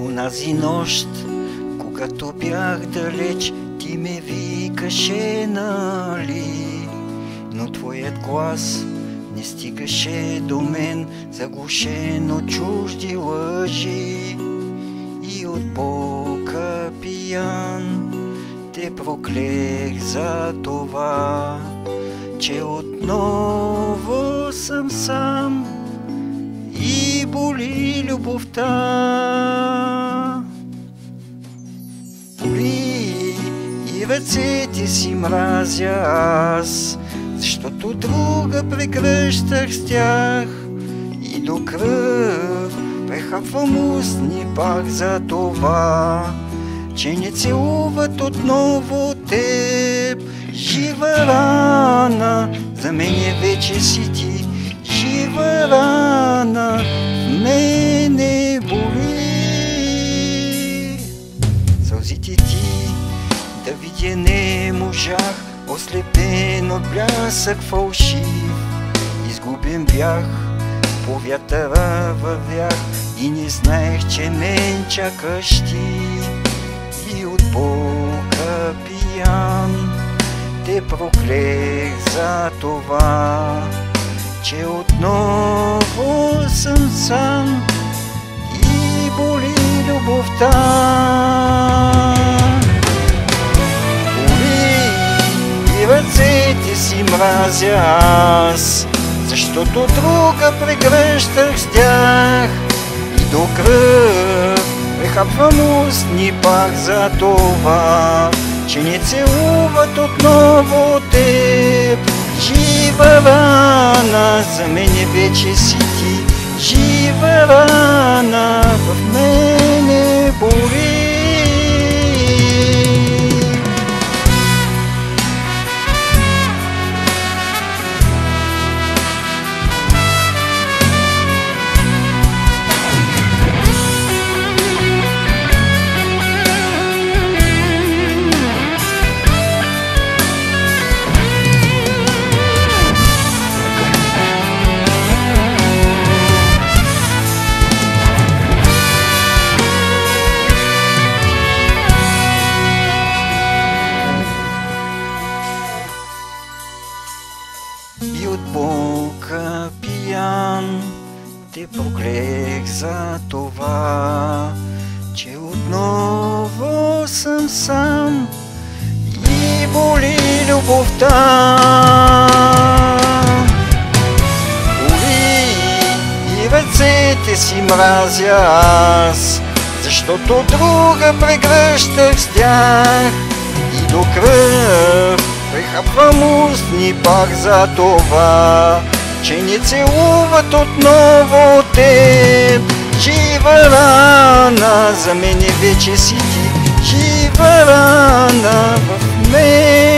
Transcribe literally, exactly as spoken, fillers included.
Онази нощ, когато бях далеч, ти ме викаше, нали? Но твоят глас не стигаше до мен, заглушен от чужди лъжи. И от болка пиян те проклех за това, че отново съм сам и боли любовта. Боли и ръцете си мразя аз, защото друга прегръщах с тях и до кръв прехапвам устни пак за това, че не целуват отново теб. Жива рана, за мене вече си ти, жива рана, в мене боли. Сълзите ти да видя не можах, ослепен от блясък фалшив. Изгубен бях, по вятъра вървях и не знаех, че мен чакаш ти. И от болка пиян те проклех за това, че отново съм сам и боли любовта. Боли и ръцете си мразя аз, защото друга прегръщах с тях и до кръв прехапвам устни пак за това, че не целуват отново теб. Жива рана, за мене вече си ти, жива рана, в мене боли. И от болка пиян те проклех за това, че отново съм сам и боли любовта. Боли и ръцете си мразя аз, защото друга прегръщах с тях и до кръв прехапвам устни пак за това, че не целуват отново теб. Жива рана, за мене вече си ти, жива рана, в мен